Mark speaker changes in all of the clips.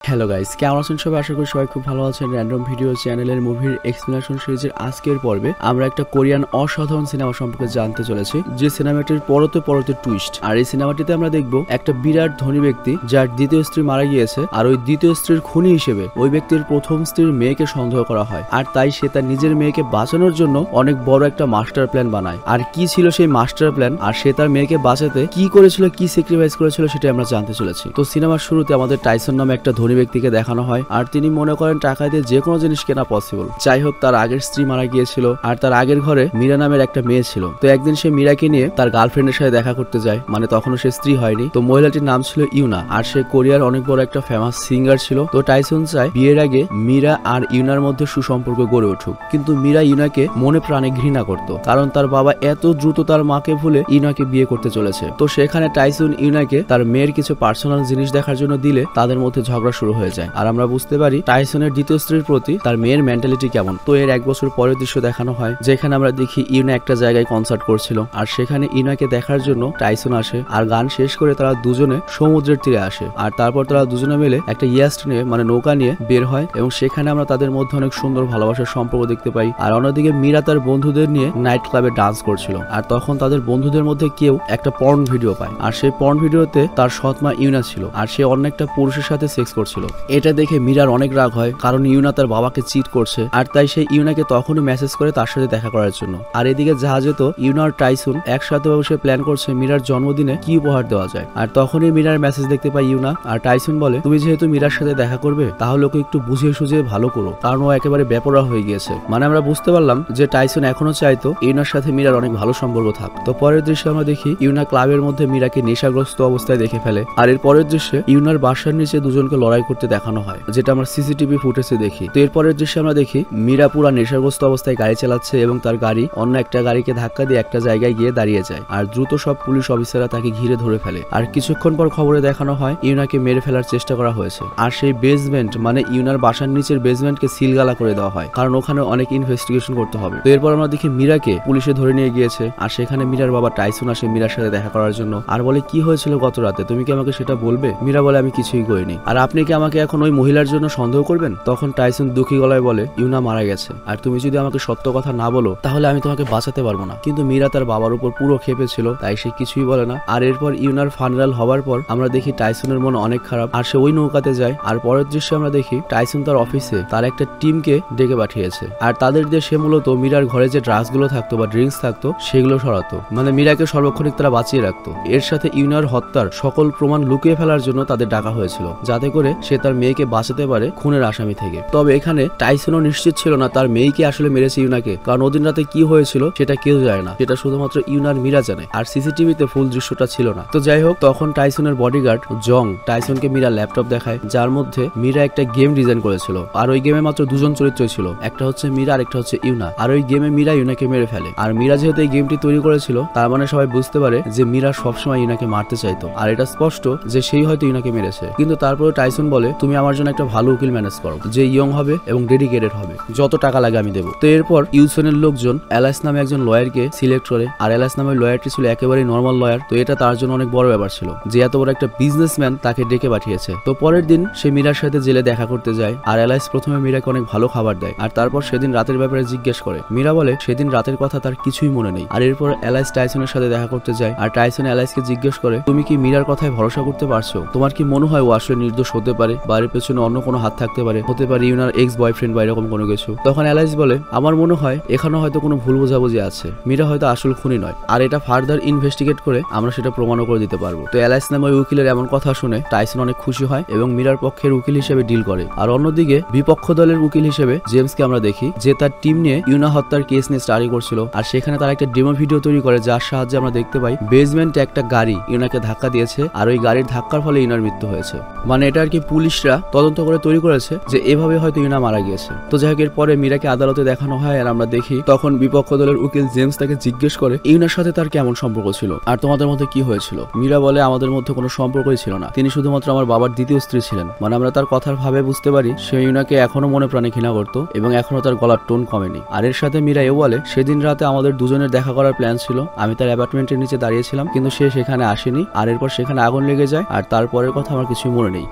Speaker 1: Hello guys, কেমন আছেন সবাই? আশা করি সবাই খুব ভালো আছেন। র্যান্ডম ভিডিও চ্যানেলের মুভির এক্সপ্লেনেশন সিরিজের আজকের পর্বে আমরা একটা কোরিয়ান অসাধারণ সিনেমা সম্পর্কে জানতে চলেছি, যে সিনেমাটির পরতে পরতে টুইস্ট। আর এই সিনেমাটিতে আমরা দেখব একটা বিরাট ধনী ব্যক্তি যার দ্বিতীয় স্ত্রী মারা গিয়েছে, আর ওই দ্বিতীয় স্ত্রীর খুনি হিসেবে ওই ব্যক্তির প্রথম স্ত্রীর মেয়েকে সন্দেহ করা হয়। আর তাই সে তার নিজের মেয়েকে বাঁচানোর জন্য অনেক বড় একটা মাস্টার প্ল্যান বানায়। আর কি ছিল সেই মাস্টার প্ল্যান, আর সে তার মেয়েকে বাঁচাতে কি করেছিল, কি স্যাক্রিফাইস করেছিল, সেটা আমরা জানতে চলেছি। তো সিনেমার শুরুতে আমাদের টাইসন নামে একটা ধনী ব্যক্তিকে দেখানো হয়, আর তিনি মনে করেন টাকা দিয়ে যে কোনো জিনিস কেনা পসিবল। যাই হোক, তার আগের স্ত্রী মারা গিয়েছিল, আর তার আগের ঘরে মীরা নামের একটা মেয়ে ছিল। তো একদিন সে মীরাকে নিয়ে তার গার্লফ্রেন্ডের সাথে দেখা করতে যায়, মানে তখনও সে স্ত্রী হয়নি। তো মহিলাটির নাম ছিল ইউনা, আর সে কোরিয়ার অনেক বড় একটা ফেমাস সিঙ্গার ছিল। তো টাইসন চায় বিয়ের আগে মীরা আর ইউনার মধ্যে সুসম্পর্ক গড়ে উঠুক, কিন্তু মীরা ইউনাকে মনে প্রাণে ঘৃণা করত, কারণ তার বাবা এত দ্রুত তার মাকে ভুলে ইউনাকে বিয়ে করতে চলেছে। তো সেখানে টাইসন ইউনাকে তার মেয়ের কিছু পার্সোনাল জিনিস দেখার জন্য দিলে তাদের মধ্যে ঝগড়া শুরু হয়ে যায়। আর আমরা বুঝতে পারি টাইসনের দ্বিতীয় স্ত্রীর প্রতি তার মেয়ের মেন্টালিটি কেমন। তো এর 1 বছর পরের দৃশ্য দেখানো হয়, যেখানে আমরা দেখি ইউনা একটা জায়গায় কনসার্ট করছিল, আর সেখানে ইউনাকে দেখার জন্য টাইসন আসে। আর গান শেষ করে তারা দুজনে সমুদ্রের তীরে আসে, আর তারপর তারা দুজনে মিলে একটা ইয়াস্ট নিয়ে, মানে নৌকা নিয়ে বের হয়, এবং সেখানে আমরা তাদের মধ্যে অনেক সুন্দর ভালোবাসার সম্পর্ক দেখতে পাই। আর অন্যদিকে মীরা তার বন্ধুদের নিয়ে নাইট ক্লাবে ডান্স করছিল, আর তখন তাদের বন্ধুদের মধ্যে কেউ একটা পর্ন ভিডিও পায়, আর সেই পর্ন ভিডিওতে তার সৎমা ইউনা ছিল, আর সে অন্য একটা পুরুষের সাথে সেক্স করছিল। এটা দেখে মীরার অনেক রাগ হয়, কারণ ইউনা তার বাবাকে চিট করছে, আর তাই সে ইউনাকে তখনই মেসেজ করে তার সাথে দেখা করার জন্য। আর এদিকে জাহাজে তো ইউনা আর টাইসন একসাথে বসে প্ল্যান করছে মীরার জন্মদিনে কি উপহার দেওয়া যায়। আর তখনই মীরার মেসেজ দেখতে পাই ইউনা, আর টাইসন বলে, তুমি যেহেতু মীরার সাথে দেখা করবে, তাহলে ওকে একটু বুঝিয়ে সুঝিয়ে ভালো করো, কারণ ও একেবারে বেপরোয়া হয়ে গিয়েছে। মানে আমরা বুঝতে পারলাম যে টাইসন এখনো চাইতো ইউনার সাথে মীরার অনেক ভালো সম্পর্ক থাক। তো পরের দৃশ্যে আমরা দেখি ইউনা ক্লাবের মধ্যে মীরাকে নেশাগ্রস্ত অবস্থায় দেখে ফেলে, আর এর পরের দৃশ্যে ইউনার বাসার নিচে দুজনকে লড়াই করতে দেখানো হয়, যেটা আমরা সিসিটিভি ফুটেজে দেখি। তো এরপরের দৃশ্যে আমরা দেখি মীরা পুরা নেশাগ্রস্ত অবস্থায় গাড়ি চালাচ্ছে, এবং তার গাড়ি অন্য একটা গাড়িকে ধাক্কা দিয়ে একটা জায়গায় গিয়ে দাঁড়িয়ে যায়, আর দ্রুত সব পুলিশ অফিসাররা তাকে ঘিরে ধরে ফেলে। আর কিছুক্ষণ পর খবরে দেখানো হয় ইউনাকে মেরে ফেলার চেষ্টা করা হয়েছে, আর সেই বেসমেন্ট, মানে ইউনার বাসার নিচের বেসমেন্টকে সিলগালা করে দেওয়া হয়, কারণ ওখানে অনেক ইনভেস্টিগেশন করতে হবে। তো এরপর আমরা দেখি মীরাকে পুলিশে ধরে নিয়ে গিয়েছে, আর সেখানে মীরার বাবা টাইসন আসে মীরার সাথে দেখা করার জন্য, আর বলে, কি হয়েছিল গত রাতে, তুমি কি আমাকে সেটা বলবে? মীরা বলে, আমি কিছুই করিনি। আর আপনি কি আমাকে এখন ওই মহিলার জন্য সন্দেহ করবেন? তখন টাইসন দুঃখী গলায় বলে, ইউনা মারা গেছে, আর তুমি যদি আমাকে সত্য কথা না বলো, তাহলে আমি তোমাকে বাঁচাতে পারবো না। কিন্তু মীরা তার বাবার উপর পুরো ক্ষেপে ছিল, তাই সে কিছুই বলে না। আর এরপর ইউনার ফাইনাল হওয়ার পর আমরা দেখি টাইসনের মন অনেক খারাপ, আর সে ওই নৌকাতে যায়। আর পরের দৃশ্যে আমরা দেখি টাইসন তার অফিসে তার একটা টিমকে ডেকে পাঠিয়েছে, আর তাদের দিয়ে সে মূলত মীরার ঘরে যে ড্রাগস গুলো থাকতো বা ড্রিঙ্কস থাকতো সেগুলো সরাতো, মানে মীরাকে সর্বক্ষণিক তারা বাঁচিয়ে রাখতো। এর সাথে ইউনার হত্যার সকল প্রমাণ লুকিয়ে ফেলার জন্য তাদের ডাকা হয়েছিল, যাতে করে সে তার মেয়েকে বাঁচাতে পারে খুনের আসামি থেকে। তবে এখানে টাইসনও নিশ্চিত ছিল না তার মেয়েকে আসলে মেরেছে ইউনাকে, কারণ ওদিন রাতে কি হয়েছিল সেটা কেউ জানে না, সেটা শুধুমাত্র ইউনার মীরা জানে, আর সিসিটিভিতে ফুল দৃশ্যটা ছিল না। তো যাই হোক, তখন টাইসনের বডিগার্ড জং টাইসনকে মীরা ল্যাপটপ দেখায়, যার মধ্যে মীরা একটা গেম ডিজাইন করেছিল, আর ওই গেমে মাত্র দুজন চরিত্র ছিল, একটা হচ্ছে মীরা আর একটা হচ্ছে ইউনা। আর ওই গেমে মীরা ইউনাকে মেরে ফেলে, আর মীরা যেহেতু এই গেমটি তৈরি করেছিল, তার মানে সবাই বুঝতে পারে যে মীরা সবসময় ইউনাকে মারতে চাইতো, আর এটা স্পষ্ট যে সেই হয়তো ইউনাকে মেরেছে। কিন্তু তারপরে টাইসন বলে, তুমি আমার জন্য একটা ভালো উকিল ম্যানেজ করো, যে ইয়ং হবে এবং ডেডিকেটেড হবে, যত টাকা লাগে আমি দেবো। তো এরপর ইউসনের লোকজন এলাইস নামে একজন লয়ারকে সিলেক্ট করে, আর এলাইস নামের লয়ারটি ছিল একেবারেই নর্মাল লয়ার। তো এটা তার জন্য অনেক বড় ব্যাপার ছিল যে এত বড় একটা বিজনেসম্যান তাকে ডেকে পাঠিয়েছে। তো পরের দিন সে মীরার সাথে জেলে দেখা করতে যায়, আর এলাইস প্রথমে মীরাকে অনেক ভালো খাবার দেয়, আর তারপর সেদিন রাতের ব্যাপারে জিজ্ঞেস করে। মীরা বলে সেদিন রাতের কথা তার কিছুই মনে নেই। আর এরপর এলাইস টাইসনের সাথে দেখা করতে যায়, আর টাইসন এলাইসকে জিজ্ঞেস করে, তুমি কি মীরার কথায় ভরসা করতে পারছো? তোমার কি মনে হয় ও আসলে নির্দোষ হতে পারে, বা এর পেছনে অন্য কোনো হাত থাকতে পারে, হতে পারে ইউনার এক্স বয়ফ্রেন্ড বা এরকম কোনো কিছু? তখন এলাইস বলে, আমার মনে হয় এখানে হয়তো কোনো ভুল বোঝাবুঝি আছে, মীরা হয়তো আসল খুনি নয়, আর এটা ফার্দার ইনভেস্টিগেট করে আমরা সেটা প্রমাণও করে দিতে পারবো। তো এলাইস নামে ওই উকিলের এমন কথা শুনে টাইসন অনেক খুশি হয় এবং মীরার পক্ষের উকিল হিসেবে ডিল করে। আর অন্যদিকে বিপক্ষ দলের উকিল হিসেবে জেমসকে আমরা দেখি, যে তার টিম নিয়ে ইউনা হত্যার কেস নিয়ে স্টাডি করছিল, আর সেখানে তারা একটা ডেমো ভিডিও তৈরি করে, যার সাহায্যে আমরা দেখতে পাই বেসমেন্টে একটা গাড়ি ইউনাকে ধাক্কা দিয়েছে, আর ওই গাড়ির ধাক্কার ফলে ইউনার মৃত্যু হয়েছে। মানে এটা আর কি পুলিশরা তদন্ত করে তৈরি করেছে যে এভাবে হয়তো ইউনা মারা গিয়েছে। তো যাই হোক, এরপরে মীরাকে আদালতে দেখানো হয়, আর আমরা দেখি তখন বিপক্ষ দলের উকিল জেমস তাকে জিজ্ঞেস করে ইউনার সাথে তার কেমন সম্পর্ক ছিল, আর তোমাদের মধ্যে কি হয়েছিল? মীরা বলে, আমাদের মধ্যে কোনো সম্পর্কই ছিল না, তিনি শুধুমাত্র আমার বাবার দ্বিতীয় স্ত্রী ছিলেন। মানে আমরা তার কথার ভাবে বুঝতে পারি সে ইউনাকে এখনো মনে প্রাণে ঘৃণা করতো, এবং এখনো তার গলার টোন কমেনি। আর এর সাথে মীরা এও বলে, সেদিন রাতে আমাদের দুজনের দেখা করার প্ল্যান ছিল, আমি তার অ্যাপার্টমেন্টের নিচে দাঁড়িয়েছিলাম, কিন্তু সে সেখানে আসেনি, আর এরপর সেখানে আগুন লেগে যায়, আর তারপরের কথা আমার কিছু মনে নেই। মানে সে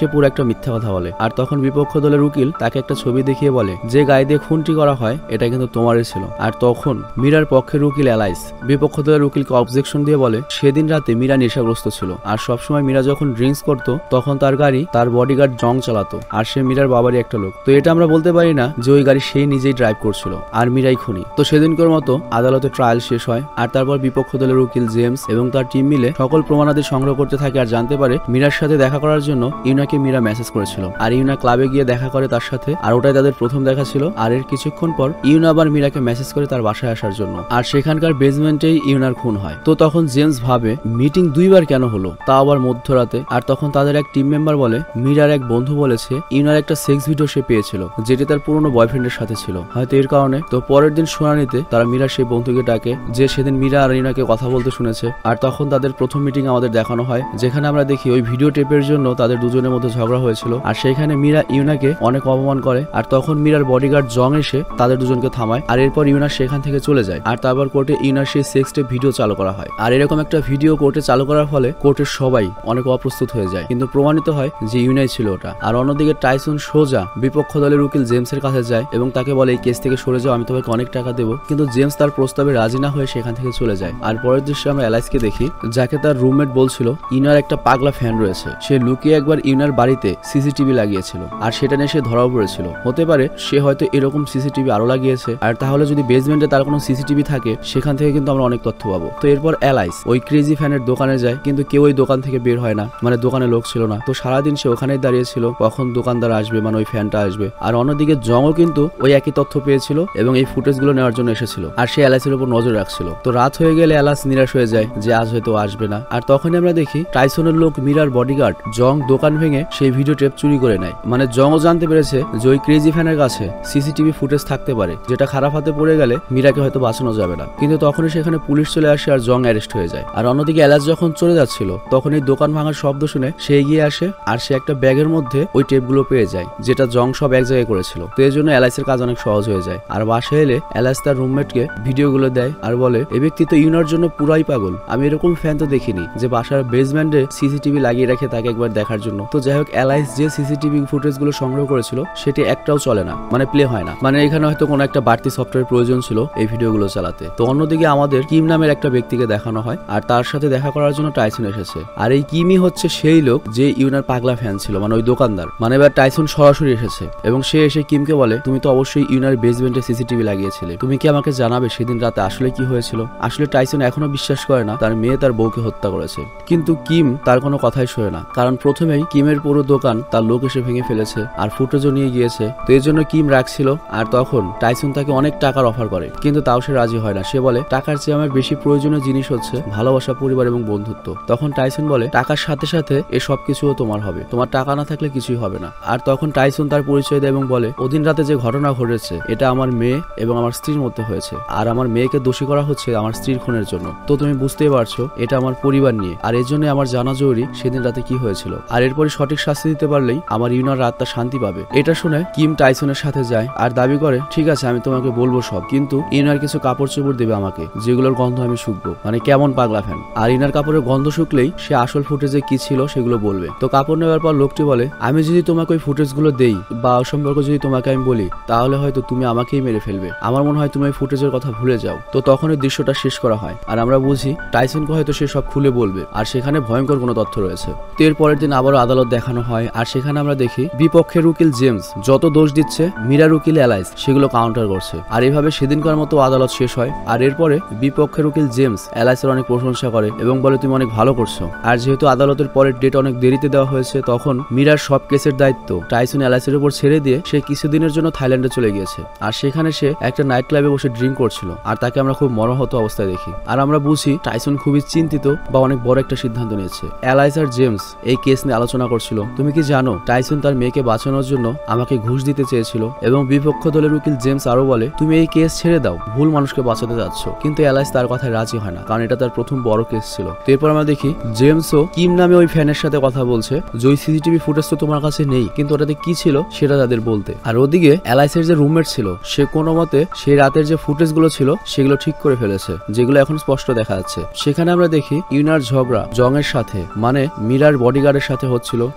Speaker 1: পুরো একটা মিথ্যা কথা বলে। আর তখন বিপক্ষ দলের উকিল তাকে একটা ছবি দেখিয়ে বলে যে গায়ে দিয়ে খুনটি করা হয় এটা কিন্তু তোমারই ছিল। আর তখন মীরার পক্ষের উকিল এলাইস বিপক্ষ দলের উকিলকে অবজেকশন দিয়ে বলে সেদিন রাতে মীরা নেশাগ্রস্ত ছিল, আর সবসময় মীরা যখন ড্রিঙ্কস করতো তখন তার গাড়ি তার বডিগার্ড জং চালাতো, আর সে মীরার বাবারই একটা লোক। তো এটা আমরা বলতে পারি না যে ওই গাড়ি সে নিজেই ড্রাইভ করছিল আর মীরাই খুনি। তো সেদিনকার মতো আদালতে ট্রায়াল শেষ হয়, আর তারপর বিপক্ষ দলের উকিল জেমস এবং তার টিম মিলে সকল প্রমাণাদি সংগ্রহ করতে থাকে আর জানতে পারে মীরার সাথে দেখা করার জন্য ইউনাকে মীরা মেসেজ করেছিল, আর ইউনা ক্লাবে গিয়ে দেখা করে তার সাথে, আর ওটাই তাদের প্রথম দেখা ছিল। আর এর কিছুক্ষণ পর ইউনা আবার মীরাকে মেসেজ করে তার বাসায় আসার জন্য, আর সেখানকার বেসমেন্টেই ইউনার খুন হয়। তো তখন জেমস ভাবে মিটিং দুইবার কেন হলো, তা আবার মধ্যরাতে। আর তখন তাদের এক টিম মেম্বার বলে মীরার এক বন্ধু বলেছে ইউনার একটা সেক্স ভিডিও সে পেয়েছিল যেটি তার পুরনো বয়ফ্রেন্ডের সাথে ছিল, হয়তো এর কারণে। তো পরের দিন শুনানিতে তারা মীরার সেই বন্ধুকে ডাকে যে সেদিন মীরা আর ইউনাকে কথা বলতে শুনেছে। আর তখন তাদের প্রথম মিটিং আমাদের দেখানো হয়, যেখানে আমরা দেখি ওই ভিডিও টেপের জন্য তাদের দুজনের মধ্যে ঝগড়া হয়েছিল, আর সেখানে মীরা ইউনাকে অনেক অপমান করে। আর তখন মীরার বডিগার্ড জং এসে তাদের দুজনকে থামায়, আর এরপর ইউনা সেখান থেকে চলে যায়। আর তারপর কোর্টে ইউনার সেই সেক্স টেপ ভিডিও চালু করা হয়। আর এরকম একটা ভিডিও কোর্টে চালু করার ফলে কোর্টের সবাই অনেক অপ্রস্তুত হয়ে যায়, কিন্তু প্রমাণিত হয় যে ইউনাই ছিল ওটা। আর অন্যদিকে টাইসন সোজা বিপক্ষ দলের উকিল জেমসের কাছে যায় এবং তাকে বলে এই কেস থেকে সরে যাও, আমি তোমাকে অনেক টাকা দেবো। কিন্তু জেমস তার প্রস্তাবে রাজি না হয়ে সেখান থেকে চলে যায়। আর পরের দৃশ্যে আমরা এলাইসকে দেখি, যাকে তার রুমমেট বলছিল ইউনার একটা পাগলা ফ্যান রয়েছে, সে লুকিয়ে একবার ইউনার বাড়িতে সিসিটিভি লাগিয়েছিল, আর সেটা নিয়ে সে ধরাও পড়েছিল। হতে পারে সে হয়তো এরকম সিসিটিভি আরো লাগিয়েছে, আর তাহলে যদি বেসমেন্টে তার কোনো সিসিটিভি থাকে সেখান থেকে কিন্তু আমরা অনেক তথ্য পাবো। তো এরপর এলাইস ওই ক্রেজি ফ্যানের দোকানে যায়, কিন্তু কেউ ওই দোকান থেকে বের হয় না, মানে দোকানে লোক ছিল না। তো সারাদিন সে ওখানেই দাঁড়িয়েছিল কখন দোকানদার আসবে, মানে ওই ফ্যানটা আসবে। আর অন্যদিকে জংও কিন্তু ওই একই তথ্য পেয়েছিল এবং এই ফুটেজগুলো নেওয়ার জন্য এসেছিল, আর সে এলাইসের উপর নজর রাখছিল। তো রাত হয়ে গেলে এলাইস নিরাশ হয়ে যায় যে আজ হয়তো আসবে না। আর তখনই আমরা দেখি টাইসনের লোক মীরার বডিগার্ড জং দোকান ভেঙে সেই ভিডিও টেপ চুরি করে নেয়। মানে জংও জানতে পেরেছে যে ওই ক্রেজি ফ্যানের কাছে সিসিটিভি ফুটেজ থাকতে পারে, যেটা খারাপ হাতে পড়ে গেলে মীরাকে হয়তো বাঁচানো যাবে না। কিন্তু তখনই সেখানে পুলিশ চলে আসে আর জং অ্যারেস্ট হয়ে যায়। আর অন্যদিকে এলাইস যখন চলে যাচ্ছিল তখন এই দোকান ভাঙার শব্দ শুনে সে এগিয়ে আসে, আর সে একটা ব্যাগের মধ্যে ওই টেপগুলো পেয়ে যায় যেটা জং সব এক জায়গায় করেছিল। তো এই জন্য এলাইসের কাজ অনেক সহজ হয়ে যায়। আর বাসায় এলে এলাইস তার রুমমেটকে ভিডিওগুলো দেয় আর বলে এই ব্যক্তি তো ইউনার জন্য পুরাই পাগল, আমি এরকম ফ্যান তো দেখিনি যে বাসার বেসমেন্টে সিসিটিভি লাগিয়ে রাখে তাকে একবার দেখার জন্য। তো যাই হোক এলাইস যে সিসিটিভি ফুটেজগুলো সংগ্রহ করেছিল সেটি একটাও চলে না, মানে প্লে হয় না, মানে এখানে হয়তো কোনো একটা বাড়তি সফটওয়্যার প্রয়োজন ছিল এই ভিডিওগুলো চালাতে। তো অন্যদিকে আমাদের কিম নামের একটা ব্যক্তিকে দেখানো হয়, আর তার সাথে দেখা করার জন্য টাইসন এসেছে। আর এই কিমই হচ্ছে সেই লোক যে ইউনার পাগলা ফ্যান ছিল, মানে ওই দোকানদার। মানে এবার টাইসন সরাসরি এসেছে এবং সে এসে কিমকে বলে তুমি তো অবশ্যই ইউনার বেসমেন্টে সিসিটিভি লাগিয়েছিলে, তুমি কি আমাকে জানাবে সেদিন রাতে আসলে কি হয়েছিল। আসলে টাইসন এখনো বিশ্বাস করে না তার মেয়ে তার বউকে হত্যা করেছে, কিন্তু কিম তার কোনো কথাই শোনে না, কারণ প্রথমেই কিমের পুরো দোকান তার লোক এসে ভেঙে ফেলেছে আর ফুটেজও নিয়ে গিয়েছে। তো এই জন্য কিম রাখছিল। আর তখন টাইসন তাকে অনেক টাকার অফার করে, কিন্তু তাও সে রাজি হয় না। সে বলে টাকার চেয়ে আমার বেশি প্রয়োজনীয় জিনিস হচ্ছে ভালোবাসা, পরিবার এবং বন্ধুত্ব। তখন টাইসন বলে টাকার সাথে সাথে এ সব কিছুও তোমার হবে, তোমার টাকা না থাকলে কিছুই হবে না। আর তখন টাইসন তার পরিচয় দেয় এবং বলে ওদিন রাতে যে ঘটনা ঘটেছে এটা আমার মেয়ে এবং আমার স্ত্রীর মধ্যে হয়েছে, আর আমার মেয়েকে দোষী করা হচ্ছে আমার স্ত্রীর খুনের জন্য। তো তুমি বুঝতেই পারছো এটা আমার পরিবার নিয়ে, আর এর জন্য আমার জানা জরুরি সেদিন রাতে কি হয়েছিল, আর এরপরে সঠিক শাস্তি দিতে পারলেই আমার ইউনার রাতটা শান্তি পাবে। এটা শুনে কিম টাইসনের সাথে যায় আর দাবি করে ঠিক আছে আমি তোমাকে বলবো সব, কিন্তু ইনার কিছু কাপড় চোপড় দেবে আমাকে যেগুলোর গন্ধ আমি শুকবো, মানে কেমন পাগলা ফ্যান। আর ইনার কাপড়ের গন্ধ শুকলেই সে আসল ফুটেজে কি ছিল সেগুলো বলবে। তো কাপড় নেওয়ার পর লোকটি বলে আমি যদি তোমাকে ওই ফুটেজগুলো দেই বা সম্পর্ক যদি তোমাকে আমি বলি তাহলে হয়তো তুমি আমাকেই মেরে ফেলবে, আমার মনে হয় তুমি ওই ফুটেজের কথা ভুলে যাও। তো তখন ওই দৃশ্যটা শেষ করা হয় আর আমরা বুঝি টাইসনকে হয়তো সে সব খুলে বলবে, আর সেখানে ভয়ঙ্কর কোনো তথ্য রয়েছে। তো এর পরের দিন আবারও আদালত দেখানো হয়, আর সেখানে আমরা দেখি বিপক্ষের উকিল জেমস যত দোষ দিচ্ছে মীরার উকিল এলাইস সেগুলো কাউন্টার করছে। আর এইভাবে সেদিনকার মতো আদালত শেষ হয়। আর এরপরে বিপক্ষের উকিল জেমস এলাইসের অনেক প্রশংসা করে এবং বলে তুমি অনেক ভালো করছো। আর যেহেতু আদালতের পরের ডেট অনেক দেরিতে দেওয়া হয়েছে তখন মীরার সব কেসের দায়িত্ব টাইসন এলাইসের উপর ছেড়ে দিয়ে সে কিছুদিনের জন্য থাইল্যান্ডে চলে গিয়েছে। আর সেখানে সে একটা নাইট ক্লাবে বসে ড্রিঙ্ক করছিল, আর তাকে আমরা খুব মর্মাহত অবস্থায় দেখি। আর আমরা বুঝি টাইসন খুবই চিন্তিত বা অনেক বড় একটা সিদ্ধান্ত নিয়েছে। এলাইস আর জেমস এই কেস নিয়ে আলোচনা করছিল। তুমি কি জানো টাইসন তার মেয়েকে বাঁচানোর জন্য আমাকে ঘুষ দিতে চেয়েছিল। এবং বিপক্ষ দলের উকিল জেমস আরো বলে তুমি এই কেস ছেড়ে দাও, ভুল মানুষকে বাঁচাতে যাচ্ছ। কিন্তু এলাইস তার কথায় রাজি হয় না, কারণ এটা তার প্রথম বড় কেস ছিল। তো এরপর আমরা দেখি জেমসও কিম নামে ওই ফ্যানের সাথে কথা বলছে যে ওই সিসিটিভি ফুটেজ তো তোমার কাছে নেই, কিন্তু ওটাতে কি ছিল সেটা তাদের বলতে। আর ওদিকে এলাইসের যে রুমমেট ছিল সে কোনো মতে সেই রাতের যে ফুটেজ গুলো ছিল সেগুলো ঠিক করে ফেলেছে, যেগুলো এখন স্পষ্ট দেখা যাচ্ছে। সেখানে আমরা দেখি ইউনার ঝগড়া জং এর সাথে, মানে মীরার বডিগার্ডের সাথে হচ্ছিল,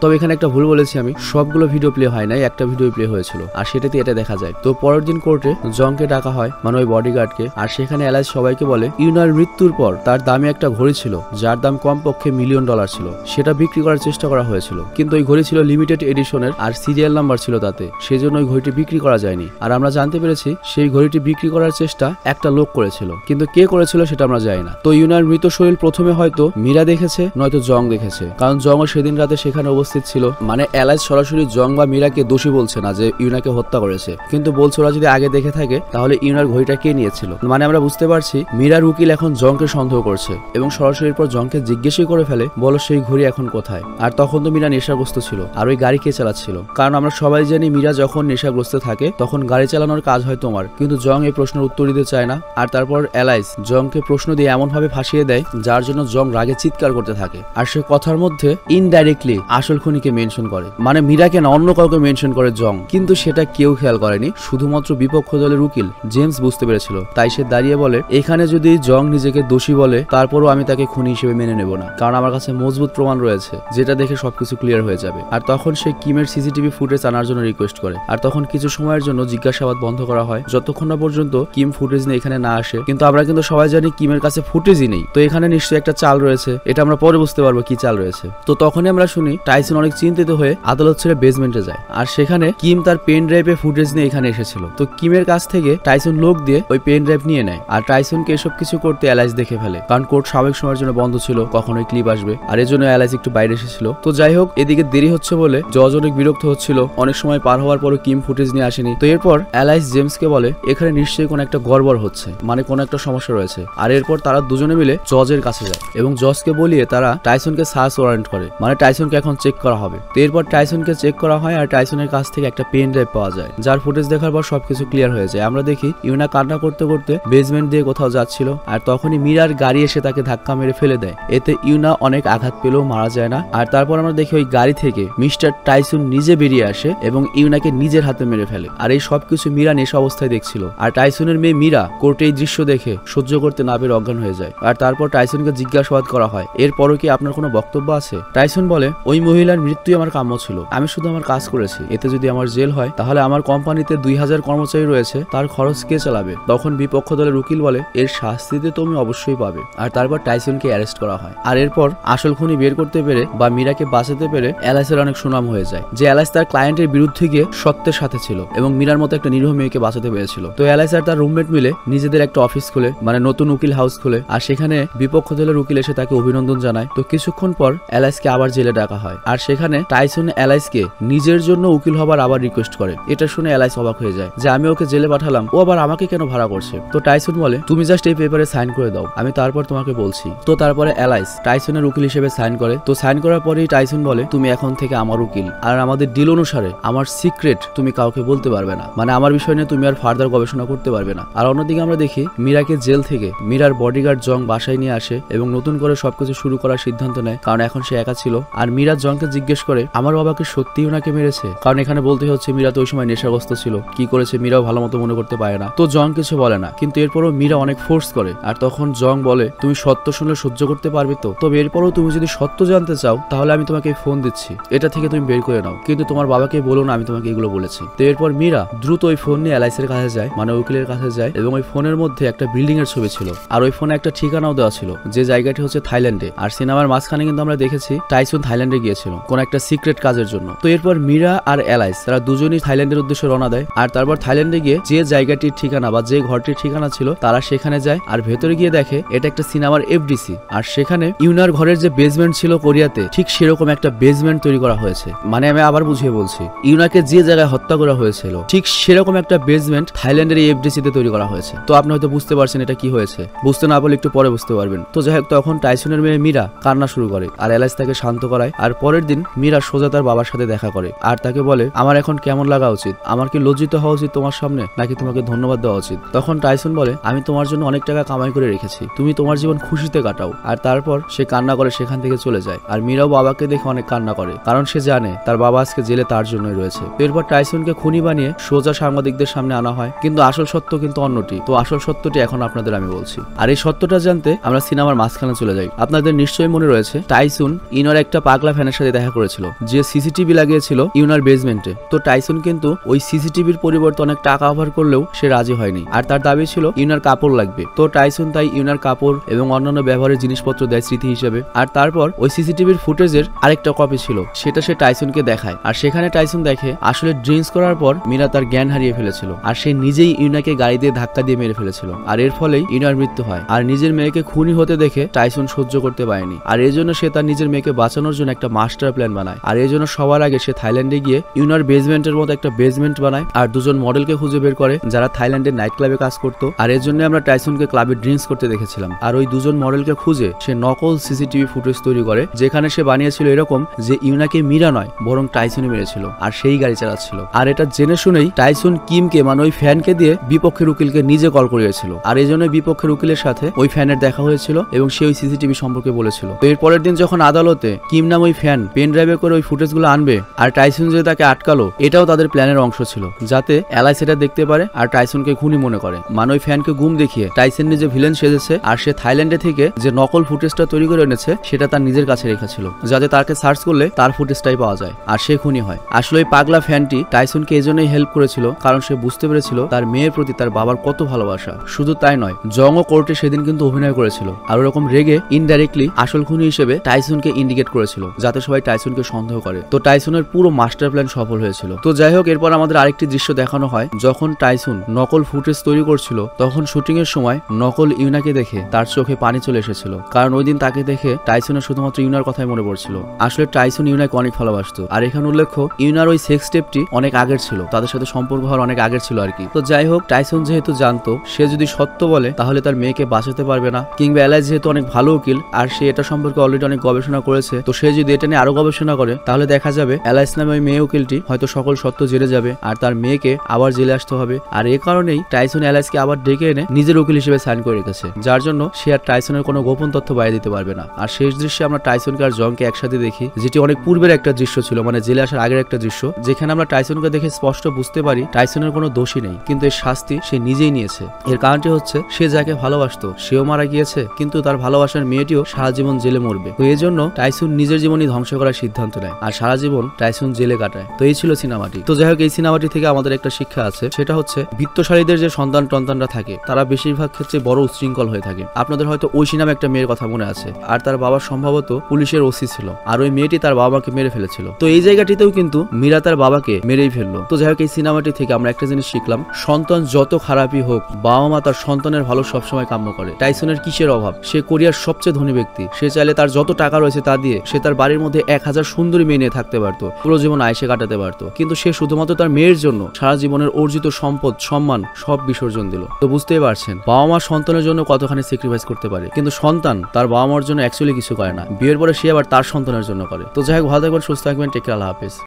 Speaker 1: তবে এখানে একটা ভুল বলেছি, আমি সবগুলো ভিডিও প্লে হয় নাই, একটা ভিডিও প্লে হয়েছিল আর সেটাতে এটা দেখা যায়। তো পরের দিন কোর্টে জংকে ডাকা হয়, মানে ওই বডিগার্ডকে, আর সেখানে এলাইস সবাইকে বলে ইউনার মৃত্যুর পর তার দামে একটা ঘড়ি ছিল যার দাম কমপক্ষে $1 মিলিয়ন ছিল, সেটা বিক্রি করার চেষ্টা করা হয়েছিল, কিন্তু ওই ঘড়ি ছিল লিমিটেড এডিশনের আর সিরিয়াল নাম্বার ছিল তাতে, সেজন্য ওই ঘড়িটি বিক্রি করা যায়নি। আর আমরা জানতে পেরেছি সেই ঘড়িটি বিক্রি করার চেষ্টা একটা লোক করেছিল, কিন্তু কে করেছিল সেটা আমরা জানি না। তো ইউনার মৃত শরীর প্রথমে হয়তো মীরা দেখেছে, নয়তো জং দেখেছে, কারণ জংও সেদিন রাতে সেখানে উপস্থিত ছিল। মানে এলাইস সরাসরি জং বা মীরাকে দোষী বলছে না যে ইউনাকে হত্যা করেছে, কিন্তু বলছে ওরা যদি আগে দেখে থাকে তাহলে ইউনার ঘড়িটা কে নিয়েছিল। মানে আমরা বুঝতে পারছি মীরার উকিল এখন জংকে সন্দেহ করছে এবং সরাসরি পর জংকে জিজ্ঞেসই করে ফেলে, বলো সেই ঘড়ি এখন কোথায়। আর তখন তো মীরা নেশাগ্রস্ত ছিল, আর ওই গাড়ি কে চালাচ্ছিল, কারণ আমরা সবাই জানি মীরা যখন নেশাগ্রস্ত থাকে তখন গাড়ি চালানোর কাজ হয় তোমার, কিন্তু জং এই প্রশ্নের উত্তর দিতে চায় না। আর তারপর এলাইস জংকে প্রশ্ন দিয়ে এমন ভাবে ফাঁসিয়ে দেয় যার জন্য জং রাগে চিৎকার করতে থাকে, আর সে কথার মধ্যে ইনডাইরেক্টলি আসল খুনিকে মেনশন করে, মানে মীরাকে না অন্য কাউকে মেনশন করে জং, কিন্তু সেটা কেউ খেয়াল করেনি, শুধুমাত্র বিপক্ষ দলের উকিল জেমস বুঝতে পেরেছিল। তাই সে দাঁড়িয়ে বলে, এখানে যদি জং নিজেকে দোষী বলে তারপরও আমি তাকে খুনি হিসেবে মেনে নেব না, কারণ আমার কাছে মজবুত প্রমাণ রয়েছে যেটা দেখে সবকিছু ক্লিয়ার হয়ে যাবে। আর তখন সে কিমের সিসিটিভি ফুটেজ আনার জন্য রিকোয়েস্ট করে, আর তখন কিছু সময়ের জন্য জিজ্ঞাসাবাদ বন্ধ করা হয় যতক্ষণ না পর্যন্ত কিম ফুটেজ নিয়ে এখানে না আসে। কিন্তু আমরা কিন্তু সবাই জানি কিমের কাছে ফুটেজই নেই, তো এখানে নিশ্চয়ই একটা চাল রয়েছে, এটা আমরা পরে বুঝতে পারবো কি চাল রয়েছে। তো তখনই আমরা শুনি টাইসন অনেক চিন্তিত হয়ে আদালত ছেড়ে বেসমেন্টে যায়, আর সেখানে কিম তার পেন ড্রাইভে ফুটেজ নিয়ে এখানে এসেছিল। তো কিমের কাছ থেকে টাইসন লোক দিয়ে ওই পেন ড্রাইভ নিয়ে নেয়, আর টাইসনকে এসব কিছু করতে এলাইস দেখে ফেলে, কারণ কোর্ট স্বাভাবিক সময়ের জন্য বন্ধ ছিল, কখনোই ক্লিপ আসবে, আর এর জন্য এলাইস একটু বাইরে এসেছিল। তো যাই হোক, এদিকে দেরি হচ্ছে বলে জজ অনেক বিরক্ত হচ্ছিল, অনেক সময় পার হওয়ার পরও কিম ফুটেজ নিয়ে আসেনি। তো এরপর এলাইস জেমসকে বলে এখানে নিশ্চয়ই কোনো একটা গড়বড় হচ্ছে, মানে কোনো একটা সমস্যা রয়েছে। আর এরপর তারা দুজনে মিলে জজের কাছে যায় এবং জজকে বলিয়ে তারা টাইসনকে সার্চ ওয়ারেন্ট করে, মানে টাইসনকে এখন চেক করা হবে। তো এরপর টাইসনকে চেক করা হয়, আর টাইসনের কাছ থেকে একটা পেন ড্রাইভ পাওয়া যায়, যার ফুটেজ দেখার পর সবকিছু ক্লিয়ার হয়ে যায়। আমরা দেখি ইউনা কান্না করতে করতে বেসমেন্ট দিয়ে কোথাও যাচ্ছিল, আর তখনই মীরার গাড়ি এসে তাকে ধাক্কা মেরে ফেলে দেয়, এতে ইউনা অনেক আঘাত পেলেও মারা যায় না। আর তারপর আমরা দেখি ওই গাড়ি থেকে মিস্টার টাইসন নিজে বেরিয়ে আসে এবং ইউনাকে নিজের হাতে মেরে ফেলে, আর এই সবকিছু মীরা নেশা অবস্থায় দেখছিল। আর টাইসনের মেয়ে মীরা কোর্টে এই দৃশ্য দেখে সহ্য করতে না পেরে অজ্ঞান হয়ে যায়। আর তারপর টাইসনকে জিজ্ঞাসাবাদ করা হয়, এরপরও কি আপনার কোনো বক্তব্য আছে? টাইসন বলে, ওই মহিলার মৃত্যুই আমার কাম্য ছিল, আমি শুধু আমার কাজ করেছি, এতে যদি আমার জেল হয় তাহলে আমার কোম্পানিতে 2000 কর্মচারী রয়েছে, তার খরচ কে চালাবে? তখন বিপক্ষ দলের উকিল বলে, এর শাস্তিতে তুমি অবশ্যই পাবে। আর তারপর টাইসনকে অ্যারেস্ট করা হয়। আর এরপর আসল খুনি বের করতে পেরে বা মীরাকে বাঁচাতে পেরে এলাইসের অনেক সুনাম হয়ে যায়, যে এলাইস তার ক্লায়েন্টের বিরুদ্ধে গিয়ে সত্যের সাথে ছিল এবং মীরার মতো একটা নিরীহ মেয়েকে বাঁচাতে পেরেছিল। তো এলাইস আর তার রুমমেট মিলে নিজেদের একটা অফিস খুলে, মানে নতুন উকিল হাউস খুলে, আর সেখানে বিপক্ষ দলের উকিল এসে তাকে অভিনন্দন জানায়। তো কিছুক্ষণ পর এলাইসকে আবার জেলে ডাকা হয়, আর সেখানে টাইসন এলাইসকে নিজের জন্য উকিল হবার আবার রিকোয়েস্ট করে। এটা শুনে এলাইস অবাক হয়ে যায় যে আমি ওকে জেলে পাঠালাম, ও আবার আমাকে কেন ভাড়া করছে। তো টাইসন বলে, তুমি জাস্ট এই পেপারে সাইন করে দাও, আমি তারপর তোমাকে বলছি। তো তারপরে এলাইস টাইসনের উকিল হিসেবে সাইন করে। তো সাইন করার পরেই টাইসন বলে, তুমি এখন থেকে আমার উকিল, আর আমাদের ডিল অনুসারে আমার সিক্রেট তুমি কাউকে বলতে পারবে না, মানে আমার বিষয় নিয়ে তুমি আর ফার্দার গবেষণা করতে পারবে না। আর অন্যদিকে আমরা দেখি মীরাকে জেল থেকে মীরার বডিগার্ড জং বাসায় নিয়ে আসে এবং নতুন করে সবকিছু শুরু করার সিদ্ধান্ত নেয়, কারণ এখন সে একা ছিল। আর মীরা জংকে জিজ্ঞেস করে, আমার বাবাকে সত্যিই ওনাকে মেরেছে? কারণ এখানে বলতে হচ্ছে মীরা তো ওই সময় নেশাগ্রস্ত ছিল, কি করেছে মীরাও ভালো মতো মনে করতে পারে না। তো জং কিছু বলে না, কিন্তু এরপরও মীরা অনেক ফোর্স করে। আর তখন জং বলে, তুমি সত্য শুনলে সহ্য করতে পারবে তো? তবে এরপরও তুমি যদি সত্য জানতে চাও তাহলে আমি তোমাকে ফোন দিচ্ছি, এটা থেকে তুমি বের করে নাও, কিন্তু তোমার বাবাকে বলো না আমি তোমাকে এগুলো বলেছি। তো এরপর মীরা দ্রুত ওই ফোন নিয়ে এলাইসের কাছে যায়, মানে উকিলের কাছে যায়, এবং ওই ফোনের মধ্যে একটা বিল্ডিং এর ছবি ছিল, আর ওই ফোনে একটা ঠিকানাও দেওয়া ছিল, যে জায়গাটি হচ্ছে থাইল্যান্ডে। আর সিনেমার মাঝখানে কিন্তু আমরা দেখেছি টাইসন থাইল্যান্ডে গিয়েছিল কোন একটা সিক্রেট কাজের জন্য। তো এরপর মীরা আর এলাইস তারা দুজনই থাইল্যান্ডের উদ্দেশ্যে রওনা দেয়, আর তারপর থাইল্যান্ডে গিয়ে যে জায়গাটির ঠিকানা বা যে ঘরটির ঠিকানা ছিল তারা সেখানে যায়, আর ভেতরে গিয়ে দেখে এটা একটা সিনেমার এফডিসি। আর সেখানে ইউনার ঘরের যে বেসমেন্ট ছিল কোরিয়াতে, ঠিক সেরকম একটা বেসমেন্ট তৈরি করা হয়েছে। মানে আমি আবার বুঝিয়ে বলছি, ইউনাকে যে জায়গায় হত্যা করা হয়েছিল ঠিক সেরকম একটা বেসমেন্ট থাইল্যান্ডের এই এফডিসিতে তৈরি করা হয়েছে। তো আপনি হয়তো বুঝতে পারছেন এটা কি হয়েছে, বুঝতে না পারলে একটু পরে বুঝতে পারবেন। তো যাই হোক, তখন টাইসনের মেয়ে মীরা কান্না শুরু করে, আর এলাইস তাকে শান্ত করায়। আর পরের দিন মীরা সোজা তার বাবার সাথে দেখা করে, আর তাকে বলে, আমার এখন কেমন লাগা উচিত? আমার কি লজ্জিত হওয়া উচিত তোমার সামনে, নাকি তোমাকে ধন্যবাদ দেওয়া উচিত? তখন টাইসন বলে, আমি তোমার জন্য অনেক টাকা কামাই করে রেখেছি, তুমি তোমার জীবন খুশিতে কাটাও। আর তারপর সে কান্না করে সেখান থেকে চলে যায়। আর মীরাও বাবাকে দেখে অনেক কান্না করে, কারণ সে জানে তার বাবা আজকে জেলে তার জন্যই রয়েছে। এরপর টাইসনকে খুনি বানিয়ে সোজা সাংবাদিকদের সামনে আনা হয়, কিন্তু আসল সত্য কিন্তু অন্যটি। তো আসল সত্যটি এখন আপনাদের আমি বলছি, আর এই সত্যটা জানতে আমরা সিনেমার মাঝখানে চলে যাই। আপনাদের নিশ্চয়ই মনে রয়েছে টাইসন ইনোর একটা পাগলা ফ্যানের সাথে দেখা করেছিল, যে সিসিটিভি লাগিয়েছিল ইউনার বেসমেন্টে। তো টাইসন কিন্তু ওই সিসিটিভির পরিবর্তে অনেক টাকা অফার করলেও সে রাজি হয়নি, আর তার দাবি ছিল ইউনার কাপড় লাগবে। তো টাইসন তাই ইউনার কাপড় এবং অন্যান্য ব্যবহারের জিনিসপত্র দেয় স্মৃতি হিসেবে। আর তারপর ওই সিসিটিভির ফুটেজের আরেকটা কপি ছিল, সেটা সে টাইসনকে দেখায়। আর সেখানে টাইসন দেখে আসলে ড্রিঙ্কস করার পর মীরা তার জ্ঞান হারিয়ে ফেলেছিল, আর সে নিজেই ইউনাকে গাড়ি দিয়ে ধাক্কা দিয়ে মেরে ফেলেছিল। আর এর ফলেই ইউনার মৃত্যু হয়। আর নিজের মেয়েকে খুনি হতে দেখে টাইসন সহ্য করতে পারেনি, আর এই জন্য সে তার নিজের মেয়েকে বাঁচানোর জন্য একটা মাস্টার প্ল্যান বানায়। আর এই জন্য সবার আগে সে থাইল্যান্ডে গিয়ে ইউনার বেসমেন্টের মতো একটা বেসমেন্ট বানায়, আর দুজন মডেলকে খুঁজে বের করে যারা থাইল্যান্ডের নাইট ক্লাবে কাজ করতো। আর এর জন্য আমরা টাইসনকে ক্লাবে ড্রিঙ্কস করতে দেখেছিলাম। আর ওই দুজন মডেলকে খুঁজে সে নকল সিসিটিভি ফুটেজ তৈরি করে, যেখানে সে বানিয়েছিল এরকম যে ইউনাকে মীরা নয় বরং টাইসনই মেরেছিল, আর সেই গাড়ি চালাচ্ছিল। আর এটা জেনে শুনেই টাইসন কিমকে মানে ওই ফ্যানকে দিয়ে বিপক্ষের উকিলকে নিজে কল করিয়েছিল। আর এই জন্য বিপক্ষের উকিলের সাথে ওই ফ্যানের দেখা হয়েছিল এবং সে ওই সিসিটিভি সম্পর্কে বলেছিল। তো এর পরের দিন যখন আদালতে কিম নাম ওই ফ্যান পেন ড্রাইভে করে ওই ফুটেজগুলো আনবে, আর টাইসন যে তাকে আটকালো, এটাও তাদের প্ল্যানের অংশ ছিল, যাতে এলাই সেটা দেখতে পারে আর টাইসনকে খুনি মনে করে। মানে ওই ফ্যানকে গুম দেখিয়ে টাইসন নিজে ভিলেন সেজেছে, আর সে থাইল্যান্ডে থেকে যে নকল ফুটেজটা তৈরি করে এনেছে সেটা তার নিজের কাছে রেখেছিল, যাতে তাকে সার্চ করলে তার ফুটেজটাই পাওয়া যায় আর সে খুনি হয়। আসলে ওই পাগলা ফ্যানটি টাইসনকে এজন্যই হেল্প করেছিল কারণ সে বুঝতে পেরেছিল তার মেয়ের প্রতি তার বাবার কত ভালোবাসা। শুধু তাই নয়, জংও কোর্টে সেদিন কিন্তু অভিনয় করেছিল, আর ওরকম রেগে ইনডাইরেক্টলি আসল খুনি হিসেবে টাইসনকে ইন্ডিকেট করেছিল, যাতে সবাই টাইসনকে সন্দেহ করে। তো টাইসনের পুরো মাস্টার প্ল্যান সফল হয়েছিল। তো যাই হোক, এরপর আমাদের আরেকটি দৃশ্য দেখানো হয়, যখন টাইসন নকল ফুটেজ তৈরি করছিল তখন শুটিং এর সময় নকল ইউনাকে দেখে তার চোখে পানি চলে এসেছিল, কারণ ওই দিন তাকে দেখে টাইসনের শুধুমাত্র ইউনার কথাই মনে পড়ছিল। আসলে টাইসন ইউনাকে অনেক ভালোবাসতো। আর এখানে উল্লেখ্য ইউনার ওই সেক্স টেপটি অনেক আগের ছিল, তাদের সাথে সম্পর্ক হওয়ার অনেক আগের ছিল আর কি। তো যাই হোক, টাইসন যেহেতু জানতো সে যদি সত্য বলে তাহলে তার মেয়েকে বাঁচাতে পারবে না, কিংবা এলাই যেহেতু অনেক ভালো উকিল আর সে এটা সম্পর্কে অলরেডি অনেক গবেষণা করেছে, তো সে যদি এটা নিয়ে আরো গবেষণা করে তাহলে দেখা যাবে এলাইস নামে ওই মেয়ে উকিলটি হয়তো সকল সত্য জেনে যাবে আর তার মেয়েকে আবার জেলে আসতে হবে। আর এ কারণেই টাইসন এলাইসকে আবার ডেকে এনে নিজের উকিল হিসেবে সাইন করে রেখেছে, যার জন্য সে আর টাইসনের কোনো গোপন তথ্য বাইরে দিতে পারবে না। আর শেষ দৃশ্যে আমরা টাইসনকে আর জংকে একসাথে দেখি, যেটি অনেক পূর্বের একটা দৃশ্য ছিল, মানে জেলে আসার আগের একটা দৃশ্য, যেখানে আমরা টাইসনকে দেখে স্পষ্ট বুঝতে পারি টাইসনের কোনো দোষই নেই, কিন্তু এর শাস্তি সে নিজেই নিয়েছে। এর কারণটি হচ্ছে সে যাকে ভালোবাসতো সেও মারা গিয়েছে, কিন্তু তার ভালোবাসার মেয়েটিও সারা জীবন জেলে মরবে। তো এই জন্য টাইসন নিজের জীবনই ধ্বংস করার সিদ্ধান্ত নেয় আর সারা জীবন টাইসন জেলে কাটায়। তো এই ছিল সিনেমাটি। তো যাই হোক, এই সিনেমাটি থেকে আমাদের একটা শিক্ষা আছে, সেটা হচ্ছে বিত্তশালীদের যে সন্তানরা থাকে তারা বেশিরভাগ ক্ষেত্রে বড় উচ্ছৃঙ্খল হয়ে থাকে। আপনাদের হয়তো ঐশী নামে একটা মেয়ের কথা মনে আছে, আর তার বাবা সম্ভবত পুলিশের ওসি ছিল, আর ওই মেয়েটি তার বাবাকে মেরে ফেলেছিল। তো এই জায়গাটিতেও কিন্তু মীরা তার বাবাকে মেরেই ফেললো। তো যাই হোক, এই সিনেমাটি থেকে আমরা একটা জিনিস শিখলাম, সন্তান যত খারাপই হোক বাবা মা তার সন্তানের ভালো সবসময় কাম্য করে। টাইসনের কিসের অভাব? সে কোরিয়ার সবচেয়ে ধনী ব্যক্তি, সে চাইলে তার যত টাকা রয়েছে তা দিয়ে সে তার বাড়ির মধ্যে 1000 সুন্দরী মেয়ে নিয়ে থাকতে পারতো, পুরো জীবন আয়েশে কাটাতে পারতো, কিন্তু সে শুধুমাত্র তার মেয়ের জন্য সারা জীবনের অর্জিত সম্পদ সম্মান সব বিসর্জন দিল। তো বুঝতেই পারছেন বাবা মা সন্তানের জন্য কতখানি স্যাক্রিফাইস করতে পারে, কিন্তু সন্তান তার বাবা মার জন্য অ্যাকচুয়ালি কিছু করে না, বিয়ের পরে সে আবার তার সন্তানের জন্য করে। তো যাই হোক, ভালো থাকবেন, সুস্থ থাকবেন, টেক কেয়ার, আল্লাহ হাফেজ।